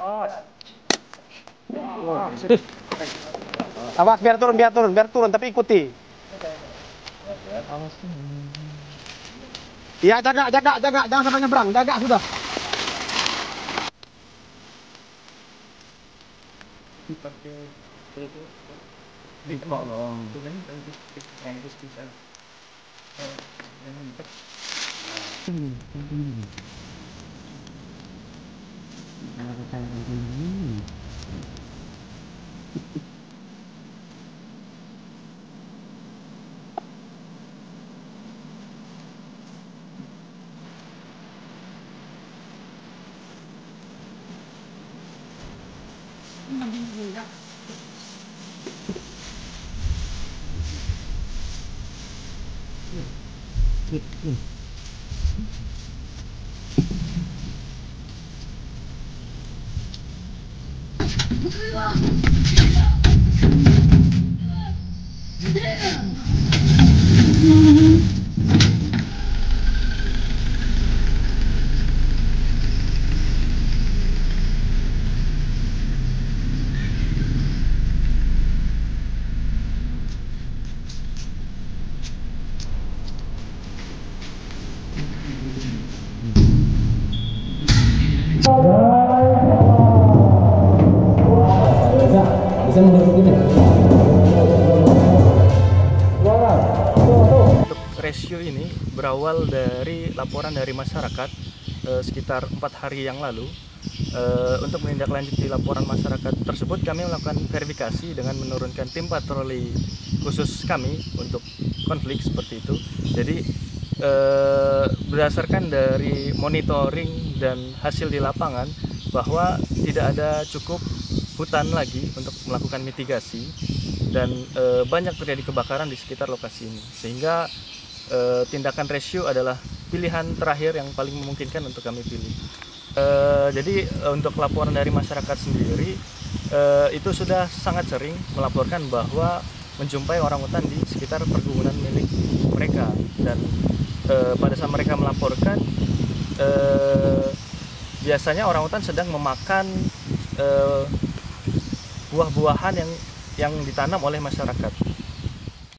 Awas, biar turun, tapi ikuti. Iya, jaga, jangan sampai nyebrang, jaga sudah. Untuk rescue ini berawal dari laporan dari masyarakat sekitar 4 hari yang lalu. Untuk menindaklanjuti laporan masyarakat tersebut, kami melakukan verifikasi dengan menurunkan tim patroli khusus kami untuk konflik seperti itu. Jadi berdasarkan dari monitoring dan hasil di lapangan bahwa tidak ada cukup hutan lagi untuk melakukan mitigasi dan banyak terjadi kebakaran di sekitar lokasi ini, sehingga tindakan rescue adalah pilihan terakhir yang paling memungkinkan untuk kami pilih. Jadi untuk laporan dari masyarakat sendiri itu sudah sangat sering melaporkan bahwa menjumpai orangutan di sekitar perkebunan milik mereka, dan pada saat mereka melaporkan biasanya orangutan sedang memakan buah-buahan yang ditanam oleh masyarakat.